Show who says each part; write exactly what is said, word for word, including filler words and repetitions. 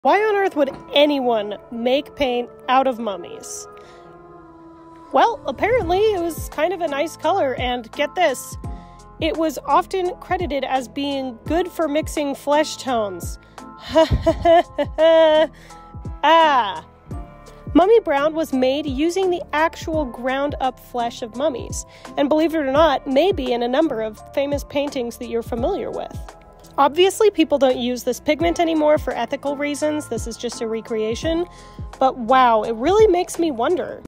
Speaker 1: Why on earth would anyone make paint out of mummies? Well, apparently it was kind of a nice color, and get this, it was often credited as being good for mixing flesh tones. ah. Mummy brown was made using the actual ground-up flesh of mummies, and believe it or not, may be in a number of famous paintings that you're familiar with. Obviously, people don't use this pigment anymore for ethical reasons. This is just a recreation. But wow, it really makes me wonder.